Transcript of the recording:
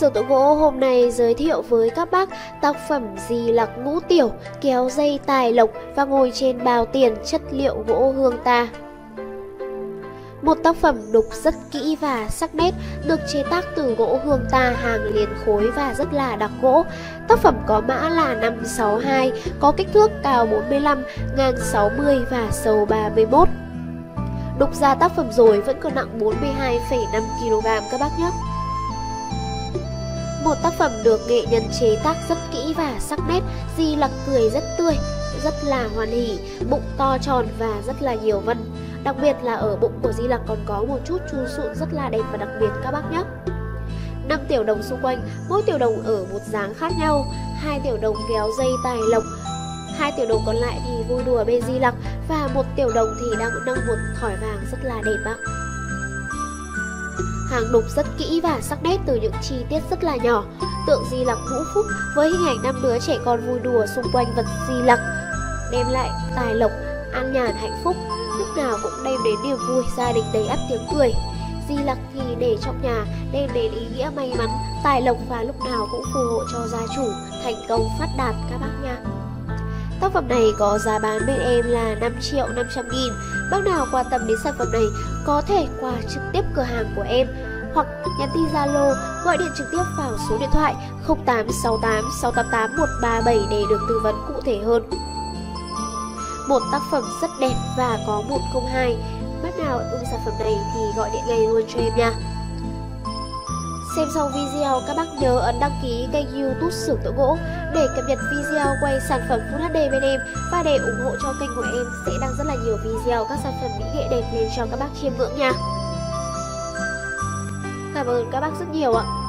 Xưởng Tượng Gỗ hôm nay giới thiệu với các bác tác phẩm Di Lặc Ngũ Tiểu, kéo dây tài lộc và ngồi trên bào tiền, chất liệu gỗ hương ta. Một tác phẩm đục rất kỹ và sắc nét, được chế tác từ gỗ hương ta hàng liền khối và rất là đặc gỗ. Tác phẩm có mã là 562, có kích thước cao 45, ngang 60 và sâu 31. Đục ra tác phẩm rồi vẫn còn nặng 42,5 kg các bác nhé. Một tác phẩm được nghệ nhân chế tác rất kỹ và sắc nét, Di Lặc cười rất tươi, rất là hoan hỉ, bụng to tròn và rất là nhiều vân. Đặc biệt là ở bụng của Di Lặc còn có một chút chu sụn rất là đẹp và đặc biệt các bác nhé. 5 tiểu đồng xung quanh, mỗi tiểu đồng ở một dáng khác nhau. 2 tiểu đồng kéo dây tài lộc, 2 tiểu đồng còn lại thì vui đùa bên Di Lặc, và một tiểu đồng thì đang nâng một thỏi vàng rất là đẹp ạ. Hàng đục rất kỹ và sắc nét từ những chi tiết rất là nhỏ. Tượng Di Lặc ngũ phúc với hình ảnh 5 đứa trẻ con vui đùa xung quanh vật Di Lặc, đem lại tài lộc, an nhàn hạnh phúc, lúc nào cũng đem đến niềm vui, gia đình đầy ắp tiếng cười. Di Lặc thì để trong nhà, đem đến ý nghĩa may mắn, tài lộc và lúc nào cũng phù hộ cho gia chủ thành công phát đạt các bác nha. Tác phẩm này có giá bán bên em là 5.500.000. Bác nào quan tâm đến sản phẩm này có thể qua trực tiếp cửa hàng của em hoặc nhắn tin Zalo, gọi điện trực tiếp vào số điện thoại 0868 688 137 để được tư vấn cụ thể hơn. Một tác phẩm rất đẹp và có 102. Bác nào ưng sản phẩm này thì gọi điện ngay luôn cho em nha. Xem xong video các bác nhớ ấn đăng ký kênh YouTube Xưởng Tượng Gỗ để cập nhật video quay sản phẩm Full HD bên em, và để ủng hộ cho kênh của em sẽ đăng rất là nhiều video các sản phẩm mỹ nghệ đẹp lên cho các bác chiêm ngưỡng nha. Cảm ơn các bác rất nhiều ạ.